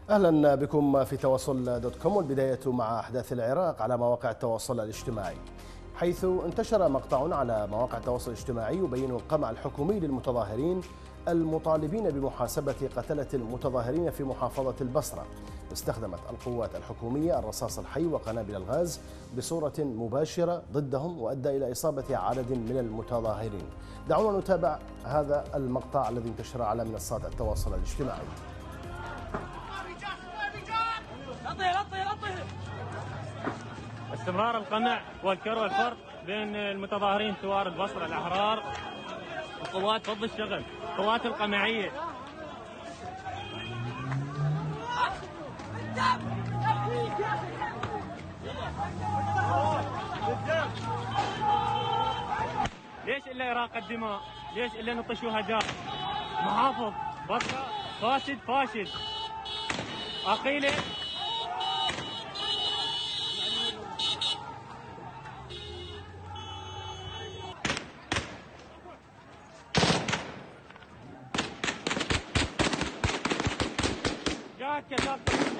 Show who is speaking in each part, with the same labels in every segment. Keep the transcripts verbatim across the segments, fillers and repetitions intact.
Speaker 1: أهلا بكم في تواصل دوت كوم، والبداية مع أحداث العراق على مواقع التواصل الاجتماعي، حيث انتشر مقطع على مواقع التواصل الاجتماعي يبين القمع الحكومي للمتظاهرين المطالبين بمحاسبة قتلة المتظاهرين في محافظة البصرة. استخدمت القوات الحكومية الرصاص الحي وقنابل الغاز بصورة مباشرة ضدهم، وأدى إلى إصابة عدد من المتظاهرين. دعونا نتابع هذا المقطع الذي انتشر على منصات التواصل الاجتماعي.
Speaker 2: استمرار القمع والكر والفرق بين المتظاهرين ثوار البصرة الأحرار وقوات ضد الشغل، قوات القمعية. ليش إلا إراقة الدماء؟ ليش إلا نطش شهداء؟ محافظ بصرة فاسد فاشل عقيلة. جاك كذاب.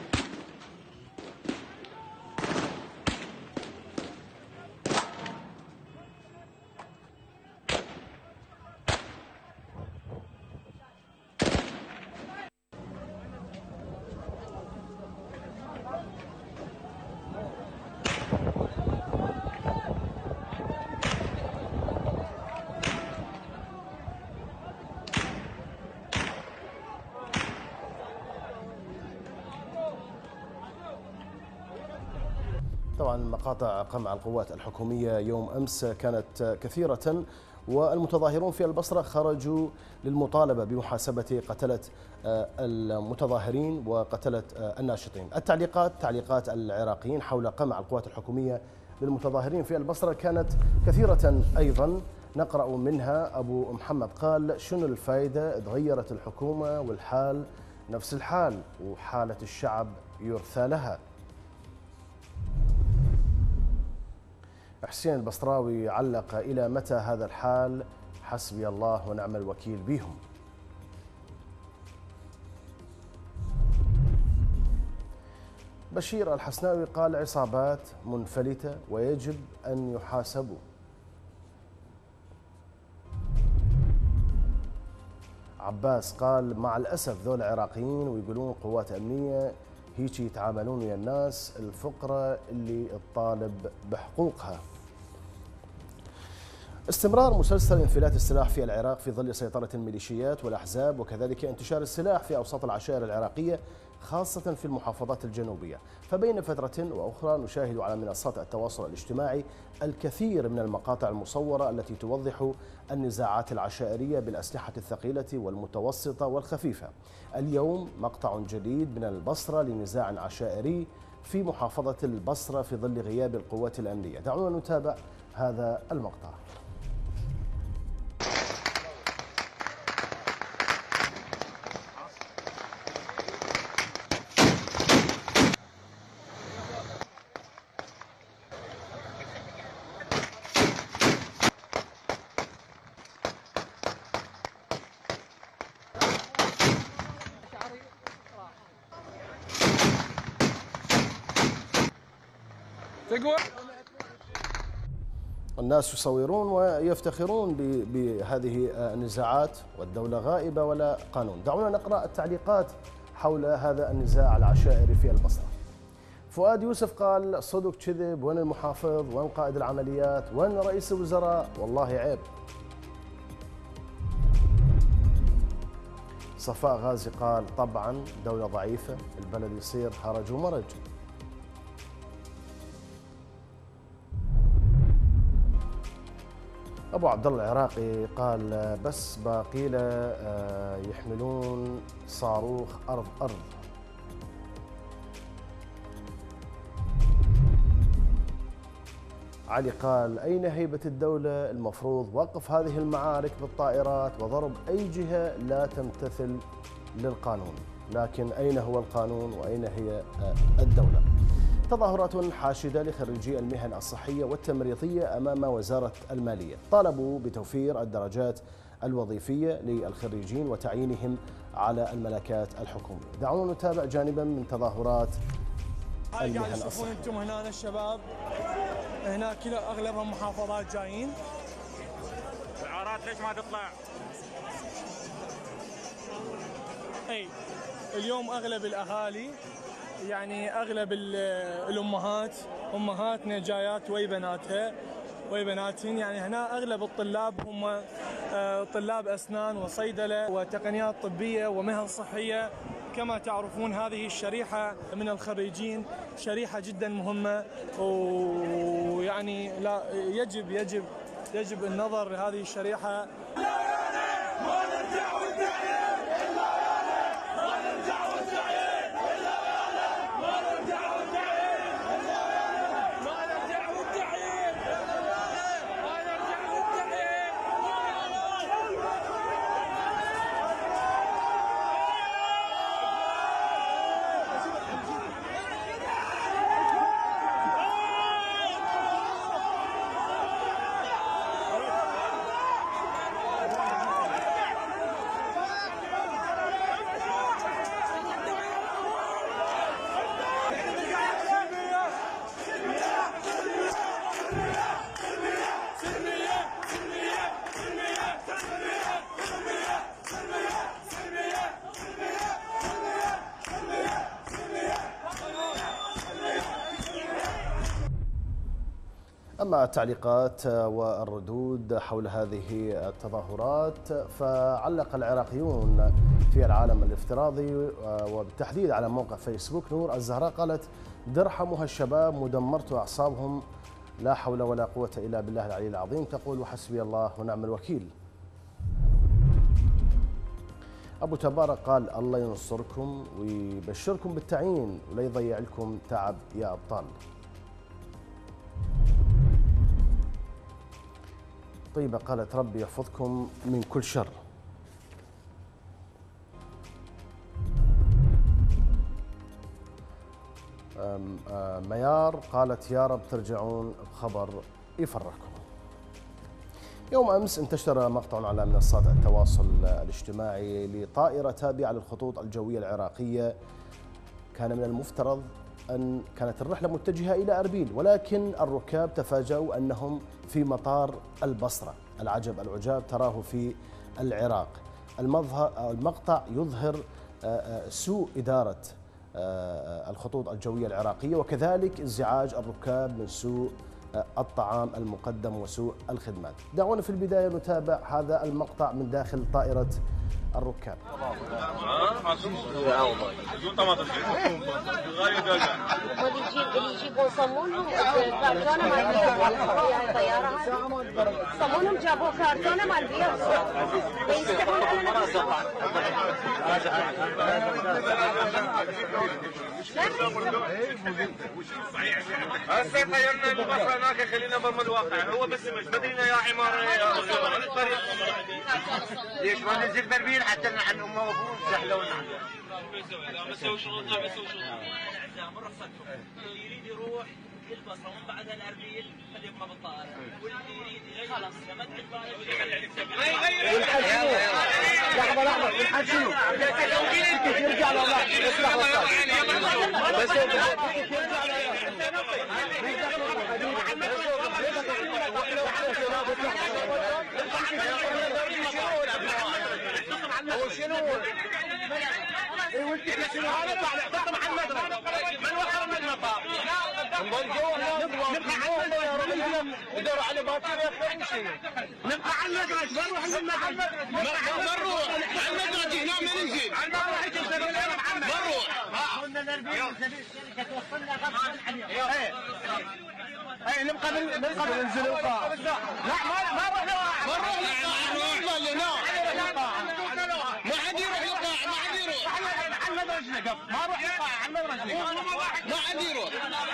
Speaker 1: طبعا مقاطع قمع القوات الحكومية يوم أمس كانت كثيرة، والمتظاهرون في البصرة خرجوا للمطالبة بمحاسبة قتلة المتظاهرين وقتلة الناشطين. التعليقات تعليقات العراقيين حول قمع القوات الحكومية للمتظاهرين في البصرة كانت كثيرة أيضا. نقرأ منها أبو محمد قال: شنو الفائدة؟ تغيرت الحكومة والحال نفس الحال، وحالة الشعب يرثى لها. حسين البصراوي علق: إلى متى هذا الحال؟ حسبي الله ونعم الوكيل بهم. بشير الحسناوي قال: عصابات منفلتة ويجب أن يحاسبوا. عباس قال: مع الأسف ذول عراقيين ويقولون قوات أمنية هيك يتعاملون ويا الناس الفقراء اللي تطالب بحقوقها. استمرار مسلسل انفلات السلاح في العراق في ظل سيطرة الميليشيات والأحزاب، وكذلك انتشار السلاح في أوساط العشائر العراقية خاصة في المحافظات الجنوبية. فبين فترة وأخرى نشاهد على منصات التواصل الاجتماعي الكثير من المقاطع المصورة التي توضح النزاعات العشائرية بالأسلحة الثقيلة والمتوسطة والخفيفة. اليوم مقطع جديد من البصرة لنزاع عشائري في محافظة البصرة في ظل غياب القوات الأمنية. دعونا نتابع هذا المقطع. الناس يصورون ويفتخرون بهذه النزاعات، والدولة غائبة ولا قانون. دعونا نقرأ التعليقات حول هذا النزاع العشائري في البصرة. فؤاد يوسف قال: صدق كذب، وين المحافظ؟ وين قائد العمليات؟ وين رئيس الوزراء؟ والله عيب. صفاء غازي قال: طبعا دولة ضعيفة، البلد يصير هرج ومرج. أبو عبد الله العراقي قال: بس باقي له يحملون صاروخ أرض أرض. علي قال: أين هيبة الدولة؟ المفروض وقف هذه المعارك بالطائرات وضرب أي جهة لا تمتثل للقانون. لكن أين هو القانون وأين هي الدولة؟ تظاهرات حاشدة لخريجي المهن الصحية والتمريضية أمام وزارة المالية، طالبوا بتوفير الدرجات الوظيفية للخريجين وتعيينهم على الملكات الحكومية. دعونا نتابع جانبا من تظاهرات المهن الصحية.
Speaker 3: تشوفون انتم هنا الشباب هنا كذا اغلبهم محافظات جايين.
Speaker 2: العارات ليش ما تطلع؟
Speaker 3: اي اليوم اغلب الاهالي يعني اغلب الامهات امهاتنا جايات وي بناتها وي بناتهن، يعني هنا اغلب الطلاب هم طلاب اسنان وصيدله وتقنيات طبيه ومهن صحيه. كما تعرفون هذه الشريحه من الخريجين شريحه جدا مهمه، ويعني لا يجب يجب يجب النظر لهذه الشريحه.
Speaker 1: أما التعليقات والردود حول هذه التظاهرات، فعلق العراقيون في العالم الافتراضي وبالتحديد على موقع فيسبوك. نور الزهراء قالت: درحمها الشباب مدمرت أعصابهم، لا حول ولا قوة إلا بالله العلي العظيم. تقول: وحسبي الله ونعم الوكيل. أبو تبارك قال: الله ينصركم ويبشركم بالتعيين ولا يضيع لكم تعب يا أبطال. طيبة قالت: ربي يحفظكم من كل شر. ميار قالت: يا رب ترجعون بخبر يفرحكم. يوم أمس انتشر مقطع على منصات التواصل الاجتماعي لطائرة تابعة للخطوط الجوية العراقية. كان من المفترض أن كانت الرحلة متجهة إلى أربيل، ولكن الركاب تفاجأوا أنهم في مطار البصرة. العجب العجاب تراه في العراق. المقطع يظهر سوء إدارة الخطوط الجوية العراقية، وكذلك انزعاج الركاب من سوء الطعام المقدم وسوء الخدمات. دعونا في البداية نتابع هذا المقطع من داخل طائرة الركاب.
Speaker 4: اللي يجيبون صمونهم كرتونه مال بيها الطياره هذه، صمونهم جابوا كرتونه مال بيها فيستحون على نفسهم.
Speaker 5: هسه طيرنا بالبصره هناك خلينا برا الواقع، هو بس مش بدينا يا عماره يا الطريق. ليش ما ننزل بربيل حتى نحن امه وابوه زحلونا. لا بسوي شغل لا بسوي شغل. من رخصتكم اللي يريد يروح البصره ومن بعدها الاربيل خليه يبقى بالطائره، واللي يريد يغير خلاص لما تعد باله لحظه لحظه الحال شنو؟ يرجع لله هو شنو؟ شنو هذا طالع مع المدرسه من وخر من المطار نبقى جوا نبقى على المدرسه ندور على باكر يا اخي نبقى على المدرسه ما نروح للمدرسه ما نروح على المدرسه هنا ما ننزل على المدرسه ما نروح قلنا الاربعين الشركه توصلنا غصبا عنها اي نبقى نبقى ننزل القاع لا ما ما نروح لواحد ما نروح لواحد ما حد يروح للقاع ما حد يروح على المدرسه قف ما اروح للقاع على المدرسه ما حد يروح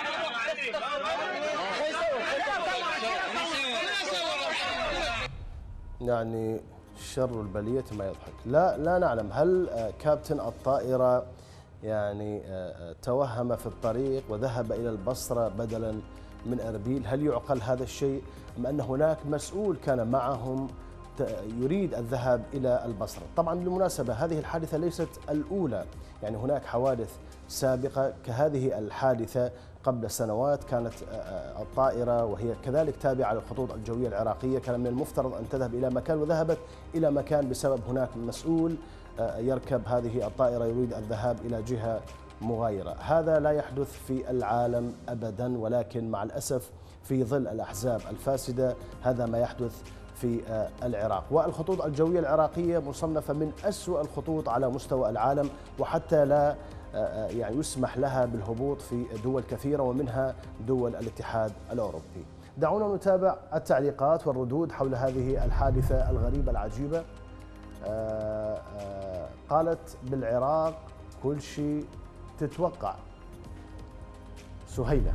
Speaker 1: يعني شر البلية ما يضحك. لا لا نعلم هل كابتن الطائرة يعني توهم في الطريق وذهب إلى البصرة بدلا من أربيل؟ هل يعقل هذا الشيء أم أن هناك مسؤول كان معهم يريد الذهاب إلى البصرة. طبعا بالمناسبة هذه الحادثة ليست الأولى، يعني هناك حوادث سابقة كهذه الحادثة قبل سنوات. كانت الطائرة وهي كذلك تابعة للخطوط الجوية العراقية كان من المفترض أن تذهب إلى مكان وذهبت إلى مكان بسبب هناك مسؤول يركب هذه الطائرة يريد الذهاب إلى جهة مغايرة. هذا لا يحدث في العالم أبدا، ولكن مع الأسف في ظل الأحزاب الفاسدة هذا ما يحدث في العراق. والخطوط الجوية العراقية مصنفة من أسوأ الخطوط على مستوى العالم، وحتى لا يعني يسمح لها بالهبوط في دول كثيرة ومنها دول الاتحاد الأوروبي. دعونا نتابع التعليقات والردود حول هذه الحادثة الغريبة العجيبة. قالت بالعراق كل شيء تتوقع. سهيلة.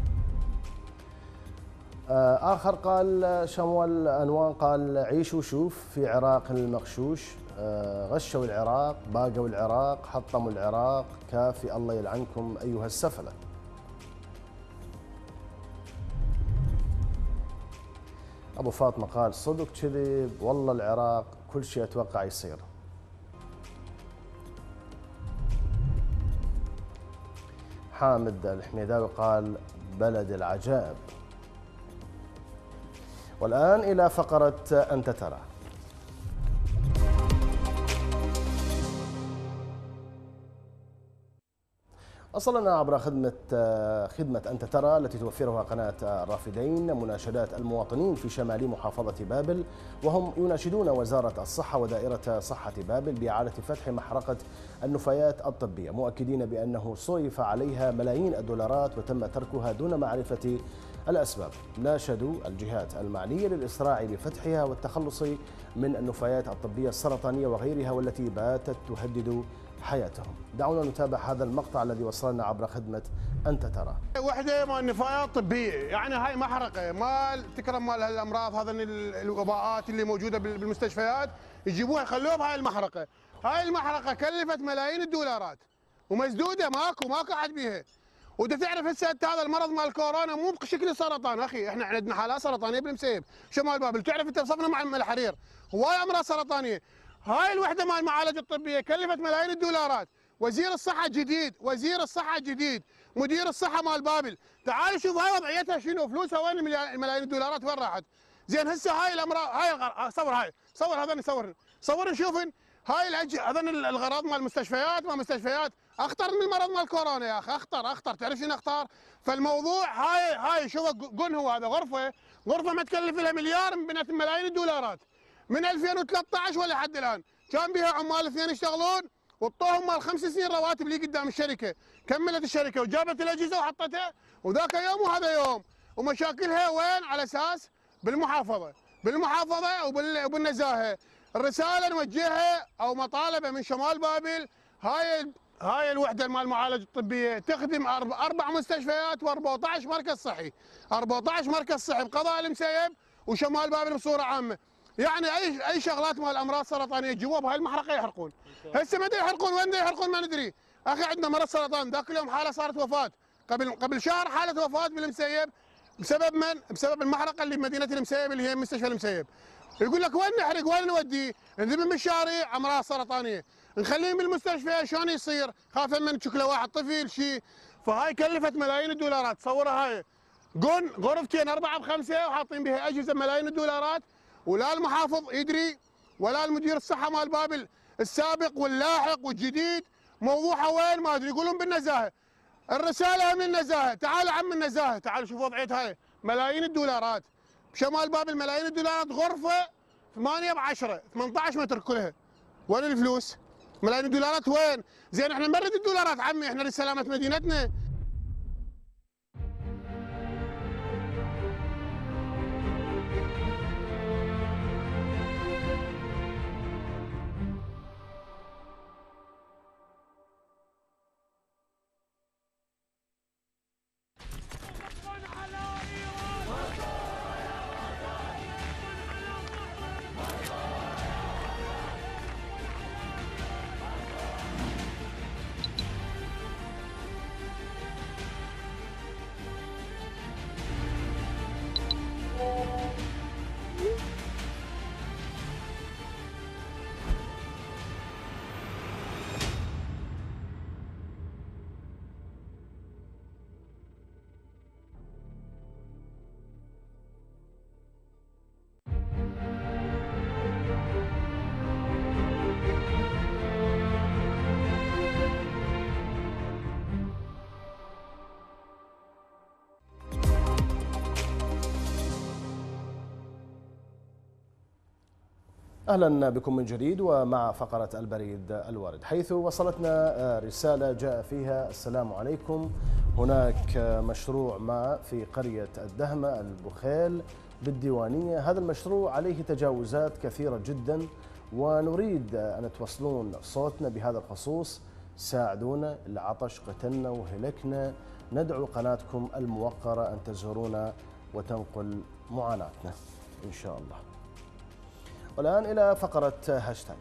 Speaker 1: آخر قال شموال أنوان قال عيش وشوف في عراق المغشوش، غشوا العراق، باقوا العراق، حطموا العراق، كافي الله يلعنكم أيها السفلة. أبو فاطمة قال صدق كذب والله العراق كل شيء أتوقع يصير. حامد الحميداوي قال بلد العجائب. والآن إلى فقرة أنت ترى. وصلنا عبر خدمة خدمة أنت ترى التي توفرها قناة الرافدين مناشدات المواطنين في شمال محافظة بابل، وهم يناشدون وزارة الصحة ودائرة صحة بابل بإعادة فتح محرقة النفايات الطبية، مؤكدين بأنه صرف عليها ملايين الدولارات وتم تركها دون معرفة الأسباب. ناشدوا الجهات المعنية للإسراع بفتحها والتخلص من النفايات الطبية السرطانية وغيرها والتي باتت تهدد حياتهم. دعونا نتابع هذا المقطع الذي وصلنا عبر خدمة أنت ترى.
Speaker 6: وحدة مال نفايات طبية، يعني هاي محرقة مال تكرم مال هالأمراض، هذا الوباءات اللي موجودة بالمستشفيات يجيبوها يخلوها بهاي المحرقة. هاي المحرقة كلفت ملايين الدولارات ومسدودة، ماكو ماكو حد بيها. وانت تعرف هسه هذا المرض مال الكورونا مو بشكل السرطان، اخي احنا عندنا حالات سرطانيه بالمسيب شمال بابل، تعرف انت بصفنا مع الحرير هواي امراض سرطانيه. هاي الوحده مال المعالجه الطبيه كلفت ملايين الدولارات. وزير الصحه جديد، وزير الصحه جديد، مدير الصحه مال بابل، تعال شوف هاي وضعيتها شنو، فلوسها وين الملايين الدولارات وين راحت؟ زين هسه هاي الامراض، هاي الغر... صور هاي صور هذا صور صور نشوفن هاي الأج... هذن الغراض مال المستشفيات، ما مستشفيات اخطر من المرض مال الكورونا يا اخي، اخطر اخطر، تعرف شنو اخطر؟ فالموضوع هاي هاي شوف قن هو هذا غرفه غرفه ما تكلف لها مليار من بنت ملايين الدولارات من ألفين وثلاثة عشر ولا حد الان، كان بها عمال اثنين يشتغلون وطوهم مال خمس سنين رواتب لي قدام الشركه، كملت الشركه وجابت الاجهزه وحطتها، وذاك يوم وهذا يوم، ومشاكلها وين؟ على اساس بالمحافظه، بالمحافظه وبالنزاهه. الرساله نوجهها او مطالبه من شمال بابل، هاي هاي الوحده مال المعالجه الطبيه تخدم اربع مستشفيات وأربعة عشر مركز صحي، أربعة عشر مركز صحي بقضاء المسيب وشمال بابل بصوره عامه. يعني اي اي شغلات مال الامراض السرطانيه يجيبوها بهاي المحرقه يحرقون. هسه ما ادري يحرقون وين يحرقون ما ندري. اخي عندنا مرض سرطان، ذاك اليوم حاله صارت وفاه، قبل قبل شهر حاله وفاه بالمسيب بسبب من؟ بسبب المحرقه اللي بمدينه المسيب اللي هي مستشفى المسيب. يقول لك وين نحرق وين نوديه؟ نذبح من الشارع امراض سرطانيه، نخليهم بالمستشفى شلون يصير؟ خاف من شكله واحد طفل شيء. فهاي كلفت ملايين الدولارات، تصورها هاي قن غرفتين أربعة بخمسة وحاطين بها أجهزة ملايين الدولارات، ولا المحافظ يدري ولا المدير الصحة مال بابل السابق واللاحق والجديد موضوعها وين ما أدري. يقولون بالنزاهة، الرسالة من النزاهة، تعال عم النزاهة، تعال شوف وضعيتها هاي ملايين الدولارات بشمال بابل، ملايين الدولارات غرفة ثمانية بعشرة ثمانية عشر متر كلها، وين الفلوس؟ ملايين الدولارات وين؟ زين احنا نمرد الدولارات عمي، احنا لسلامة مدينتنا.
Speaker 1: أهلا بكم من جديد ومع فقرة البريد الوارد، حيث وصلتنا رسالة جاء فيها: السلام عليكم، هناك مشروع ما في قرية الدهمة البخيل بالديوانية، هذا المشروع عليه تجاوزات كثيرة جدا ونريد أن توصلون صوتنا بهذا الخصوص، ساعدونا، العطش قتلنا وهلكنا، ندعو قناتكم الموقرة أن تزورونا وتنقل معاناتنا إن شاء الله. والآن إلى فقرة هاشتاج.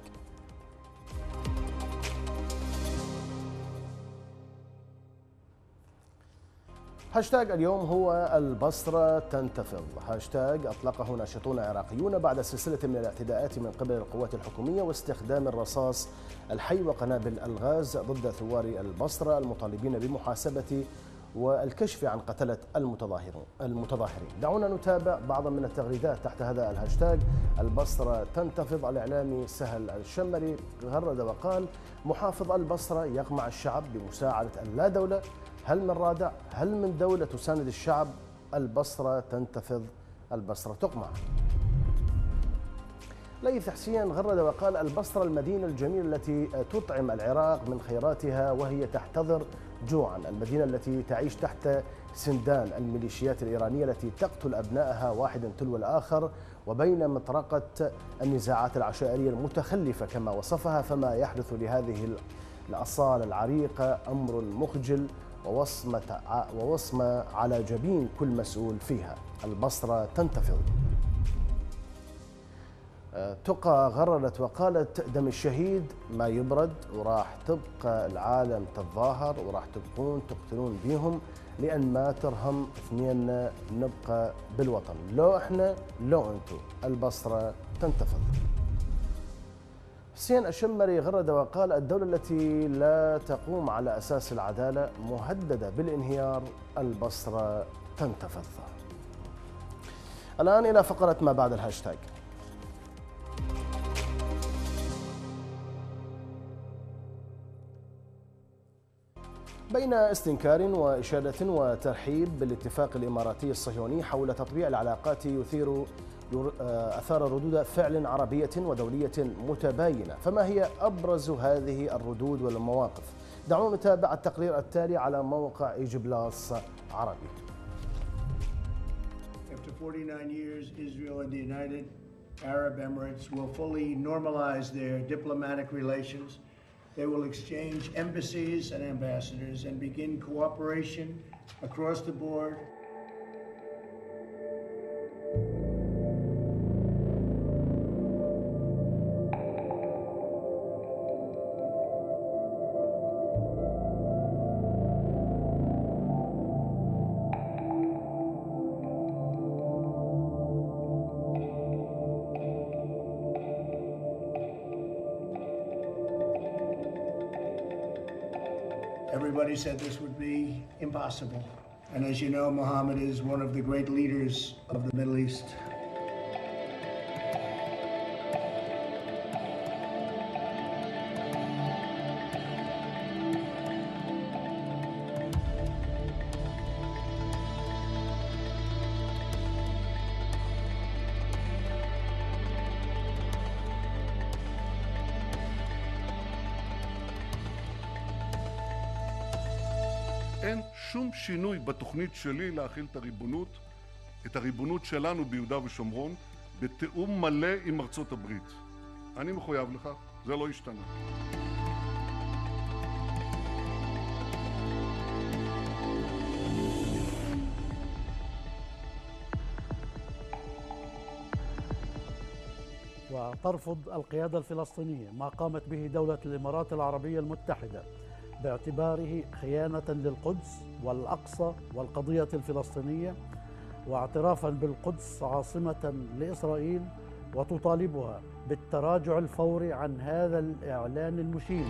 Speaker 1: هاشتاج اليوم هو البصرة تنتفض، هاشتاج أطلقه ناشطون عراقيون بعد سلسلة من الاعتداءات من قبل القوات الحكومية واستخدام الرصاص الحي وقنابل الغاز ضد ثوار البصرة المطالبين بمحاسبة والكشف عن قتلة المتظاهرين المتظاهرين. دعونا نتابع بعضا من التغريدات تحت هذا الهاشتاج. البصرة تنتفض، الإعلامي سهل الشمري غرد وقال: محافظ البصرة يقمع الشعب بمساعدة اللا دولة، هل من رادع؟ هل من دولة تساند الشعب؟ البصرة تنتفض، البصرة تقمع. ليث حسين غرد وقال: البصرة المدينة الجميلة التي تطعم العراق من خيراتها وهي تحتضر جوعا، المدينة التي تعيش تحت سندان الميليشيات الإيرانية التي تقتل أبنائها واحدا تلو الآخر، وبين مطرقة النزاعات العشائرية المتخلفة كما وصفها، فما يحدث لهذه الأصالة العريقة أمر مخجل ووصمة ووصمة على جبين كل مسؤول فيها. البصرة تنتفض. تقى غردت وقالت: دم الشهيد ما يبرد، وراح تبقى العالم تتظاهر، وراح تبقون تقتلون بيهم، لأن ما ترهم اثنين نبقى بالوطن، لو احنا لو انتو. البصرة تنتفض. حسين الشمري غرد وقال: الدولة التي لا تقوم على أساس العدالة مهددة بالانهيار، البصرة تنتفض. الآن إلى فقرة ما بعد الهاشتاج. بين استنكار وإشادة وترحيب بالاتفاق الإماراتي الصهيوني حول تطبيع العلاقات يثير أثار ردود فعل عربية ودولية متباينة، فما هي أبرز هذه الردود والمواقف؟ دعونا نتابع التقرير التالي على موقع إيجي بلاس عربي.
Speaker 7: After forty-nine years, Israel and the United Arab Emirates will fully normalize their diplomatic relations. They will exchange embassies and ambassadors and begin cooperation across the board. Everybody said this would be impossible. And as you know, Mohammed is one of the great leaders of the Middle East.
Speaker 8: אין שום שינוי בתוכנית שלי להכיל את הריבונות, את הריבונות שלנו ביהודה ושומרון, בתיאום מלא עם ארצות הברית. אני מחויב לכך, זה לא השתנה.
Speaker 9: وترفض القيادة الفلسطينية ما قامت به دولة الإمارات العربية المتحدة باعتباره خيانة للقدس والأقصى والقضية الفلسطينية، واعترافا بالقدس عاصمة لإسرائيل، وتطالبها بالتراجع الفوري عن هذا الإعلان المشين.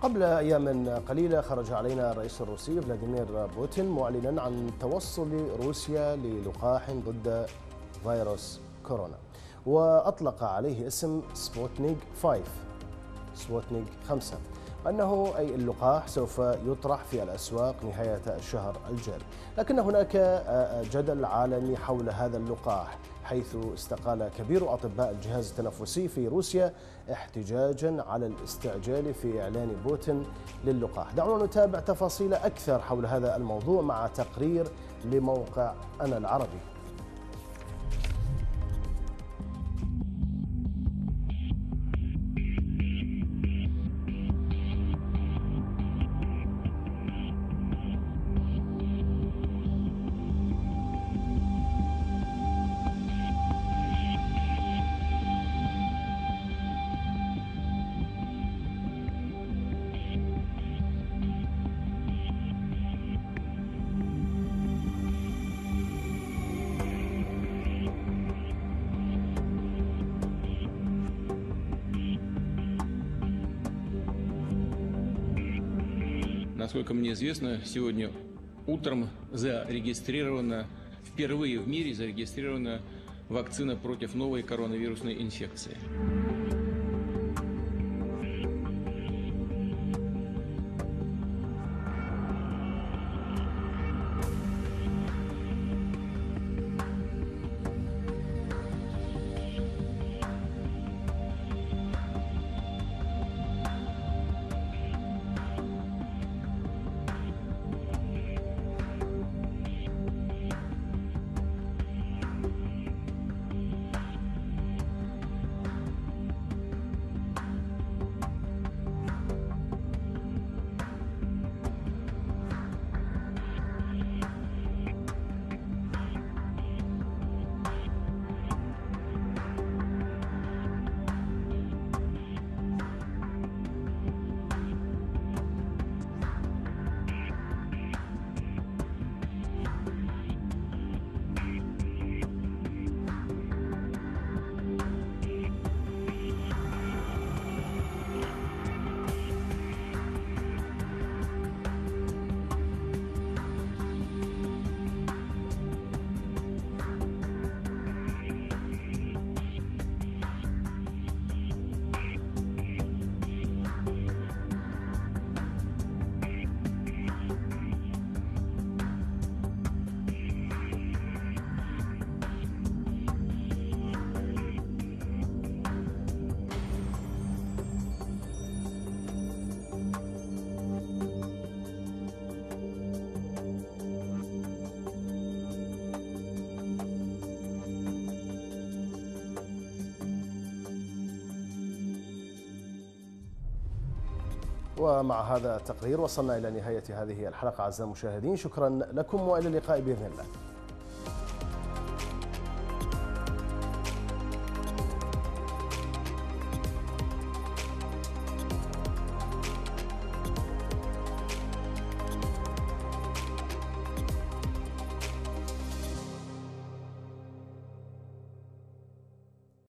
Speaker 1: قبل أيام قليلة خرج علينا الرئيس الروسي فلاديمير بوتين معلنا عن توصل روسيا للقاح ضد فيروس كورونا، وأطلق عليه اسم سبوتنيك خمسة سبوتنيك خمسة أنه أي اللقاح سوف يطرح في الأسواق نهاية الشهر الجاري. لكن هناك جدل عالمي حول هذا اللقاح، حيث استقال كبير أطباء الجهاز التنفسي في روسيا احتجاجا على الاستعجال في إعلان بوتين للقاح. دعونا نتابع تفاصيل أكثر حول هذا الموضوع مع تقرير لموقع أنا العربي.
Speaker 10: Насколько мне известно, сегодня утром зарегистрирована, впервые в мире зарегистрирована вакцина против новой коронавирусной инфекции.
Speaker 1: ومع هذا التقرير وصلنا إلى نهاية هذه الحلقة أعزائي المشاهدين، شكرا لكم وإلى اللقاء بإذن الله.